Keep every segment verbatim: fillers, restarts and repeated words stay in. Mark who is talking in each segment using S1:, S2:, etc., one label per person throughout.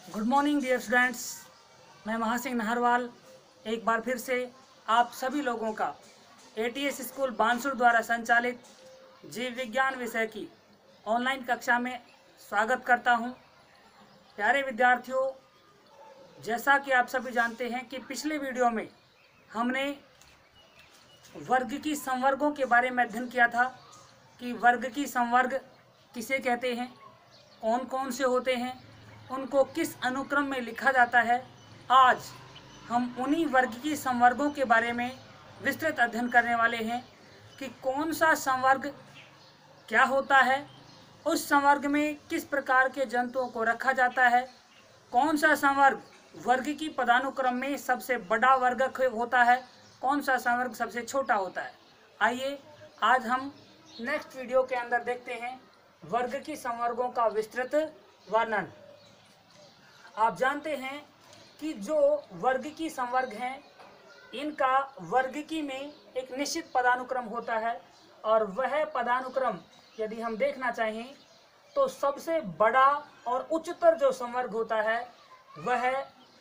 S1: Good morning dear students. मैं महासिंह नाहरवाल एक बार फिर से आप सभी लोगों का एटीएस स्कूल बानसूर द्वारा संचालित जीव विज्ञान विषय की ऑनलाइन कक्षा में स्वागत करता हूं। प्यारे विद्यार्थियों, जैसा कि आप सभी जानते हैं कि पिछले वीडियो में हमने वर्ग की संवर्गों के बारे में अध्ययन किया था कि वर्ग की संवर्ग किसे कहते हैं, कौन कौन से होते हैं, उनको किस अनुक्रम में लिखा जाता है। आज हम उन्हीं वर्ग की संवर्गों के बारे में विस्तृत अध्ययन करने वाले हैं कि कौन सा संवर्ग क्या होता है, उस संवर्ग में किस प्रकार के जंतुओं को रखा जाता है, कौन सा संवर्ग वर्ग की पदानुक्रम में सबसे बड़ा वर्ग होता है, कौन सा संवर्ग सबसे छोटा होता है। आइए आज हम नेक्स्ट वीडियो के अंदर देखते हैं वर्ग की संवर्गों का विस्तृत वर्णन। आप जानते हैं कि जो वर्ग की संवर्ग हैं इनका वर्गिकी में एक निश्चित पदानुक्रम होता है और वह पदानुक्रम यदि हम देखना चाहें तो सबसे बड़ा और उच्चतर जो संवर्ग होता है वह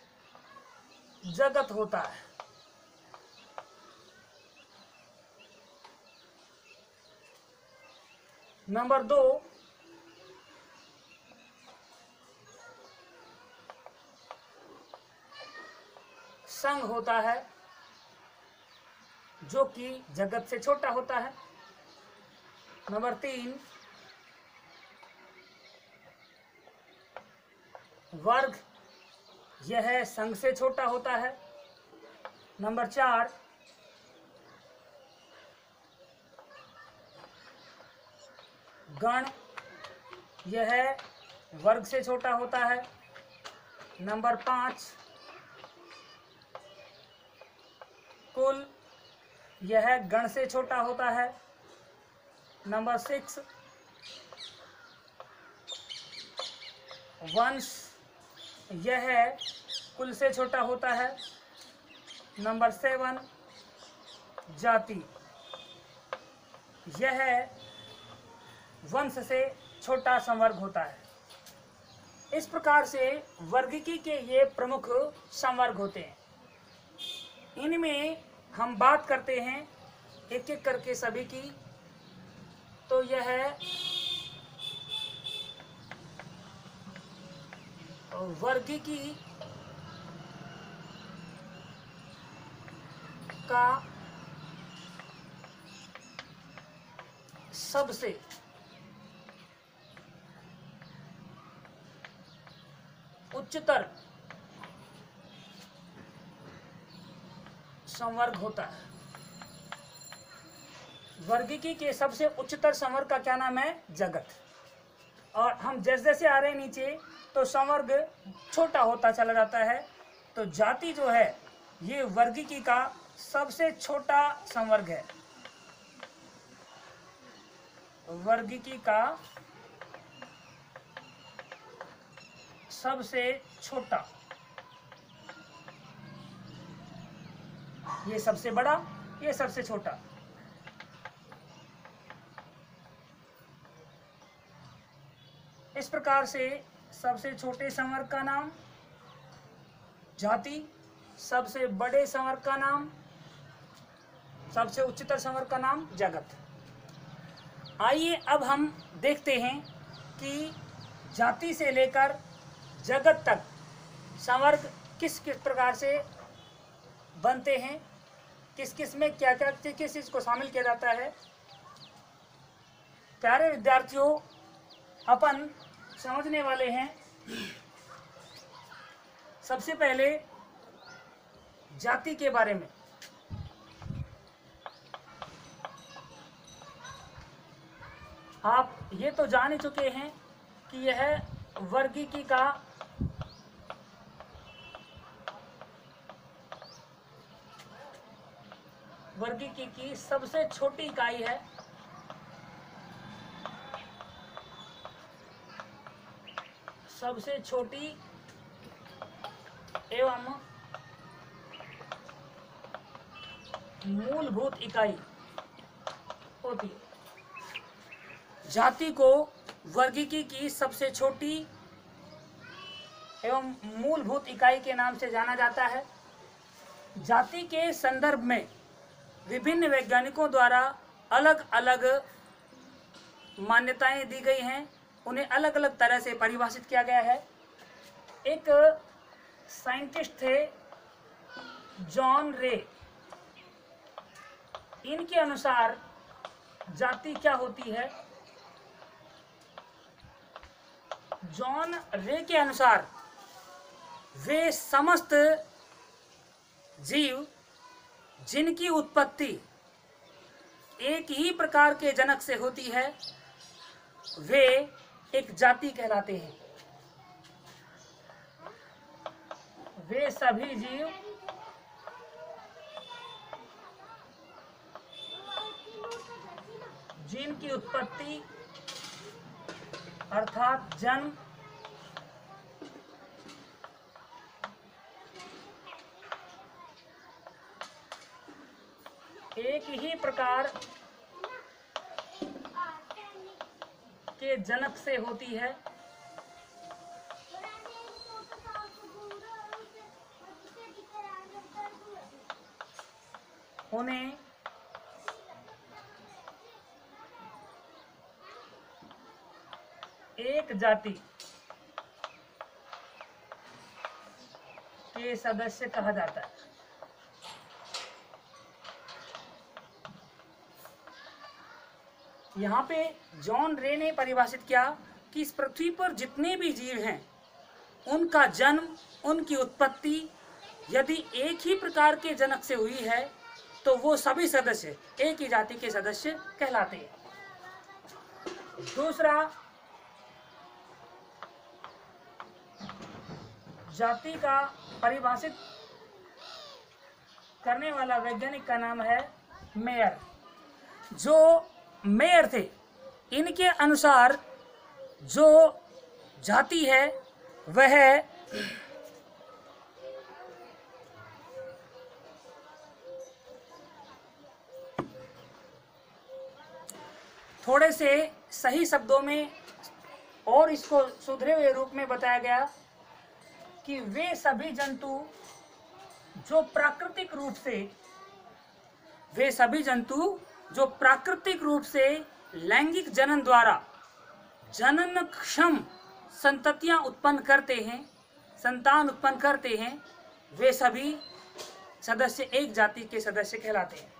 S1: जगत होता है। नंबर दो, संघ होता है जो कि जगत से छोटा होता है। नंबर तीन, वर्ग, यह संघ से छोटा होता है। नंबर चार, गण, यह वर्ग से छोटा होता है। नंबर पाँच, कुल, यह गण से छोटा होता है। नंबर सिक्स, वंश, यह कुल से छोटा होता है। नंबर सेवन, जाति, यह वंश से छोटा संवर्ग होता है। इस प्रकार से वर्गिकी के ये प्रमुख संवर्ग होते हैं। इनमें हम बात करते हैं एक एक करके सभी की। तो यह वर्गिकी का सबसे उच्चतर संवर्ग होता है। वर्गिकी के सबसे उच्चतर संवर्ग का क्या नाम है? जगत। और हम जैसे जैसे आ रहे हैं नीचे तो संवर्ग छोटा होता चला जाता है। तो जाति जो है ये वर्गिकी का सबसे छोटा संवर्ग है। वर्गिकी का सबसे छोटा, ये सबसे बड़ा, ये सबसे छोटा। इस प्रकार से सबसे छोटे संवर्ग का नाम जाति, सबसे बड़े संवर्ग का नाम, सबसे उच्चतर संवर्ग का नाम जगत। आइए अब हम देखते हैं कि जाति से लेकर जगत तक संवर्ग किस किस प्रकार से बनते हैं, किस किस में क्या क्या किस चीज को शामिल किया जाता है। प्यारे विद्यार्थियों, अपन समझने वाले हैं सबसे पहले जाति के बारे में। आप ये तो जान ही चुके हैं कि यह वर्गिकी का वर्गिकी की सबसे छोटी इकाई है। सबसे छोटी एवं मूलभूत इकाई होती है। जाति को वर्गिकी की सबसे छोटी एवं मूलभूत इकाई के नाम से जाना जाता है। जाति के संदर्भ में विभिन्न वैज्ञानिकों द्वारा अलग अलग मान्यताएं दी गई हैं, उन्हें अलग अलग तरह से परिभाषित किया गया है। एक साइंटिस्ट थे जॉन रे, इनके अनुसार जाति क्या होती है। जॉन रे के अनुसार वे समस्त जीव जिनकी उत्पत्ति एक ही प्रकार के जनक से होती है, वे एक जाति कहलाते हैं। वे सभी जीव जिनकी उत्पत्ति अर्थात जन्म एक ही प्रकार के जनक से होती है, उन्हें एक जाति के सदस्य कहा जाता है। यहाँ पे जॉन रे ने परिभाषित किया कि इस पृथ्वी पर जितने भी जीव हैं, उनका जन्म, उनकी उत्पत्ति यदि एक ही प्रकार के जनक से हुई है तो वो सभी सदस्य एक ही जाति के सदस्य कहलाते हैं। दूसरा, जाति का परिभाषित करने वाला वैज्ञानिक का नाम है मेयर। जो मेयर थे, इनके अनुसार जो जाति है वह थोड़े से सही शब्दों में और इसको सुधरे हुए रूप में बताया गया कि वे सभी जंतु जो प्राकृतिक रूप से वे सभी जंतु जो प्राकृतिक रूप से लैंगिक जनन द्वारा जननक्षम संततियां उत्पन्न करते हैं, संतान उत्पन्न करते हैं, वे सभी सदस्य एक जाति के सदस्य कहलाते हैं।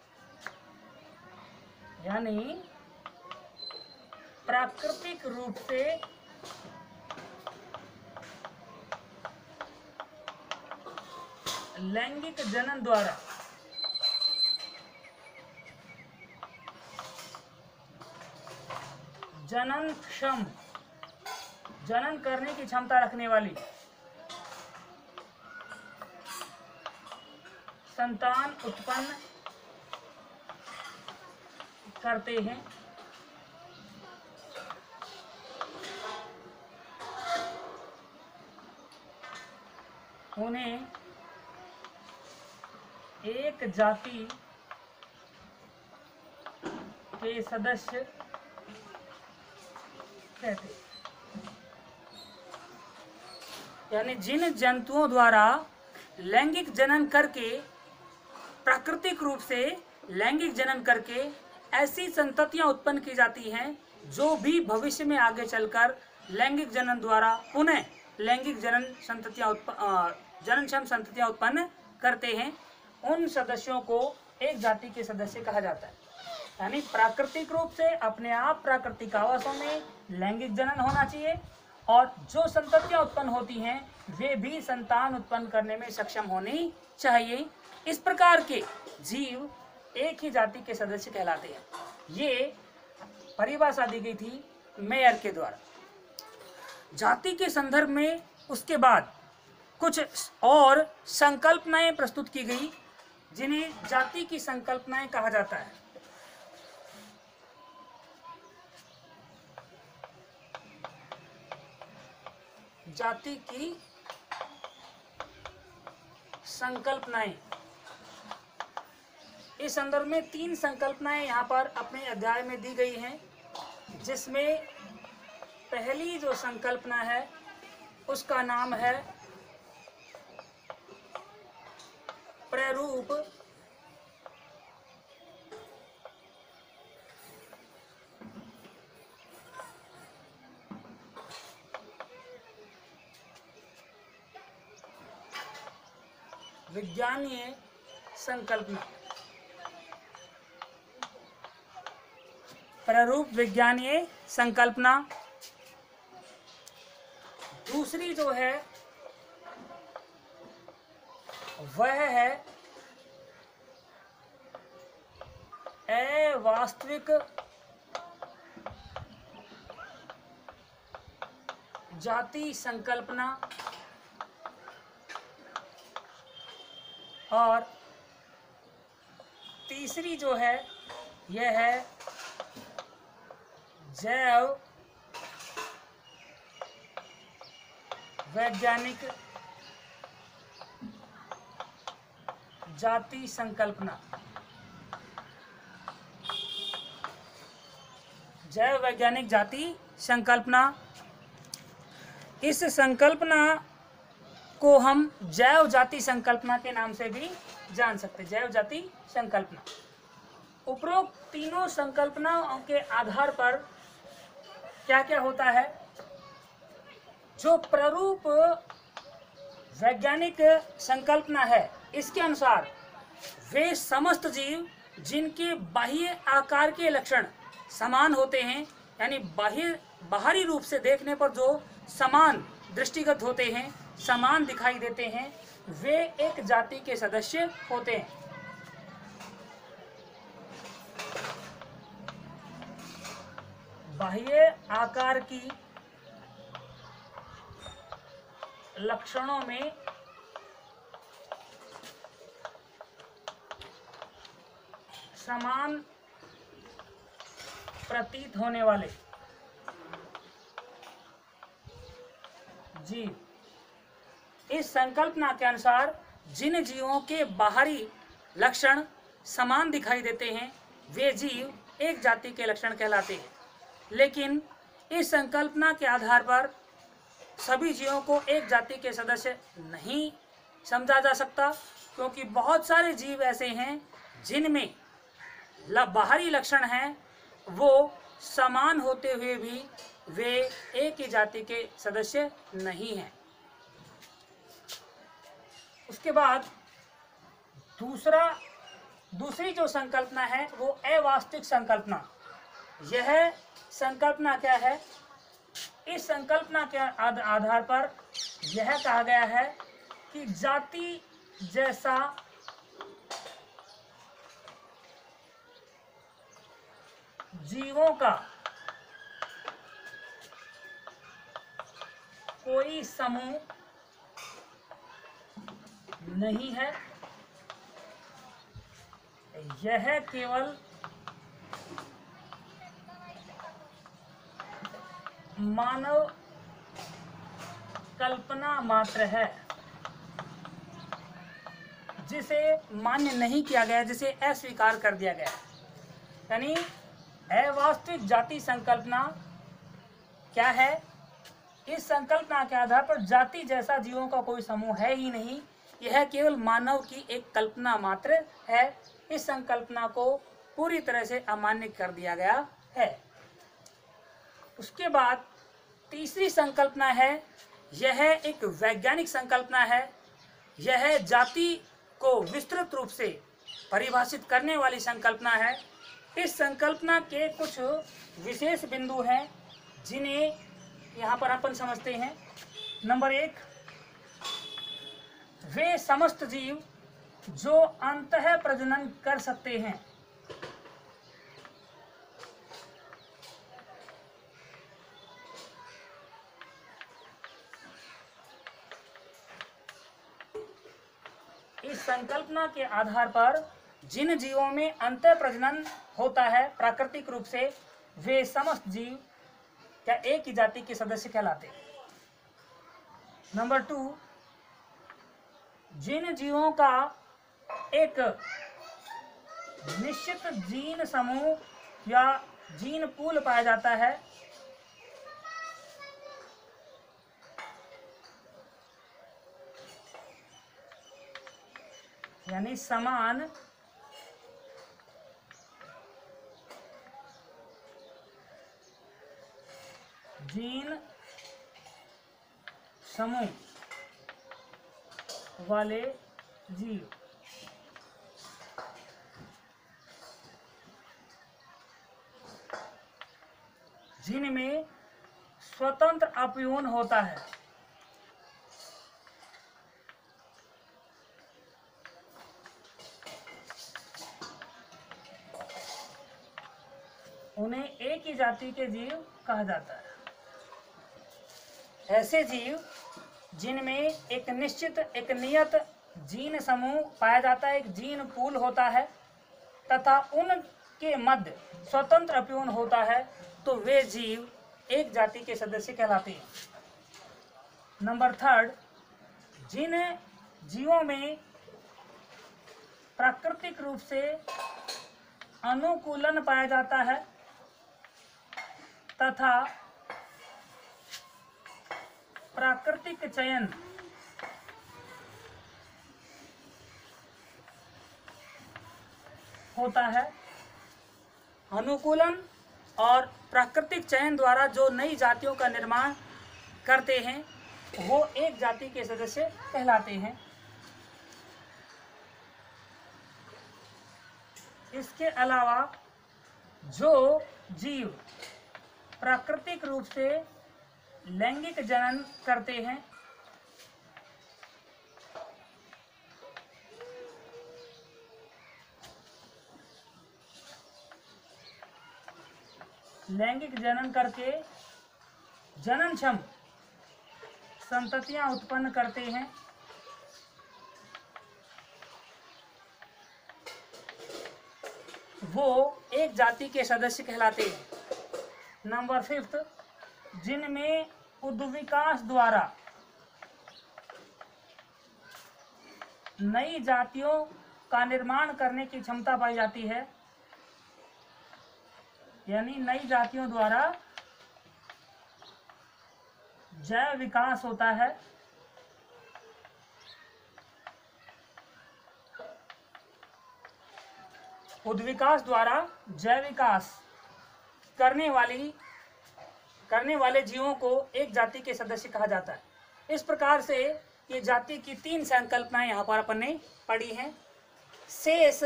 S1: यानी प्राकृतिक रूप से लैंगिक जनन द्वारा जनन क्षम जनन करने की क्षमता रखने वाली संतान उत्पन्न करते हैं। उन्हें एक जाति के सदस्य कहते हैं। यानी जिन जंतुओं द्वारा लैंगिक जनन करके प्राकृतिक रूप से लैंगिक जनन करके ऐसी संततियां उत्पन्न की जाती हैं जो भी भविष्य में आगे चलकर लैंगिक जनन द्वारा पुनः लैंगिक जनन संततियां जननक्षम संततियां उत्पन्न करते हैं, उन सदस्यों को एक जाति के सदस्य कहा जाता है। यानी प्राकृतिक रूप से अपने आप प्राकृतिक आवासों में लैंगिक जनन होना चाहिए और जो संततियां उत्पन्न होती हैं वे भी संतान उत्पन्न करने में सक्षम होनी चाहिए। इस प्रकार के जीव एक ही जाति के सदस्य कहलाते हैं। ये परिभाषा दी गई थी मेयर के द्वारा। जाति के संदर्भ में उसके बाद कुछ और संकल्पनाएं प्रस्तुत की गई जिन्हें जाति की संकल्पनाएं कहा जाता है। जाति की संकल्पनाएं, इस संदर्भ में तीन संकल्पनाएं यहाँ पर अपने अध्याय में दी गई हैं, जिसमें पहली जो संकल्पना है उसका नाम है प्रारूप विज्ञानीय संकल्पना। प्रारूप विज्ञानीय संकल्पना। दूसरी जो है वह है अवास्तविक जाति संकल्पना। और तीसरी जो है यह है जैव वैज्ञानिक जाति संकल्पना। जैव वैज्ञानिक जाति संकल्पना। इस संकल्पना को हम जैव जाति संकल्पना के नाम से भी जान सकते हैं। जैव जाति संकल्पना। उपरोक्त तीनों संकल्पनाओं के आधार पर क्या क्या होता है? जो प्रारूप वैज्ञानिक संकल्पना है, इसके अनुसार वे समस्त जीव जिनके बाह्य आकार के लक्षण समान होते हैं, यानी बाह्य बाहरी रूप से देखने पर जो समान दृष्टिगत होते हैं, समान दिखाई देते हैं, वे एक जाति के सदस्य होते हैं। बाह्य आकार की लक्षणों में समान प्रतीत होने वाले जीव। इस संकल्पना के अनुसार जिन जीवों के बाहरी लक्षण समान दिखाई देते हैं, वे जीव एक जाति के लक्षण कहलाते हैं। लेकिन इस संकल्पना के आधार पर सभी जीवों को एक जाति के सदस्य नहीं समझा जा सकता, क्योंकि बहुत सारे जीव ऐसे हैं जिनमें बाहरी लक्षण हैं, वो समान होते हुए भी वे एक ही जाति के सदस्य नहीं हैं। उसके बाद दूसरा दूसरी जो संकल्पना है वो अवास्तविक संकल्पना। यह संकल्पना क्या है? इस संकल्पना के आधार पर यह कहा गया है कि जाति जैसा जीवों का कोई समूह नहीं है, यह केवल मानव कल्पना मात्र है, जिसे मान्य नहीं किया गया, जिसे अस्वीकार कर दिया गया। यानी अवास्तविक जाति संकल्पना क्या है? इस संकल्पना के आधार पर जाति जैसा जीवों का कोई समूह है ही नहीं, यह केवल मानव की एक कल्पना मात्र है। इस संकल्पना को पूरी तरह से अमान्य कर दिया गया है। उसके बाद तीसरी संकल्पना है, यह एक वैज्ञानिक संकल्पना है। यह जाति को विस्तृत रूप से परिभाषित करने वाली संकल्पना है। इस संकल्पना के कुछ विशेष बिंदु हैं जिन्हें यहाँ पर अपन समझते हैं। नंबर एक, वे समस्त जीव जो अंतः प्रजनन कर सकते हैं। इस संकल्पना के आधार पर जिन जीवों में अंतः प्रजनन होता है प्राकृतिक रूप से, वे समस्त जीव क्या एक ही जाति के सदस्य कहलाते हैं। नंबर टू, जिन जीवों का एक निश्चित जीन समूह या जीन पूल पाया जाता है, यानी समान जीन समूह वाले जीव। जिनमें स्वतंत्र अपयून होता है। उन्हें एक ही जाति के जीव कहा जाता है। ऐसे जीव जिनमें एक निश्चित एक नियत जीन समूह पाया जाता है, एक जीन पूल होता है तथा उनके मध्य स्वतंत्र अपयून होता है, तो वे जीव एक जाति के सदस्य कहलाते हैं। नंबर थर्ड, जिन जीवों में प्राकृतिक रूप से अनुकूलन पाया जाता है तथा प्राकृतिक चयन होता है। अनुकूलन और प्राकृतिक चयन द्वारा जो नई जातियों का निर्माण करते हैं वो एक जाति के सदस्य कहलाते हैं। इसके अलावा जो जीव प्राकृतिक रूप से लैंगिक जनन करते हैं लैंगिक जनन करके जननक्षम संततियां उत्पन्न करते हैं, वो एक जाति के सदस्य कहलाते हैं। नंबर फिफ्थ, जिनमें उद्विकास द्वारा नई जातियों का निर्माण करने की क्षमता पाई जाती है, यानी नई जातियों द्वारा जैव विकास होता है। उद्विकास द्वारा जैव विकास करने वाली करने वाले जीवों को एक जाति के सदस्य कहा जाता है। इस प्रकार से ये जाति की तीन संकल्पनाएं यहाँ पर अपन ने पढ़ी हैं। शेष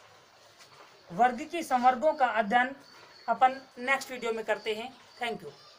S1: वर्ग की संवर्गों का अध्ययन अपन नेक्स्ट वीडियो में करते हैं। Thank you.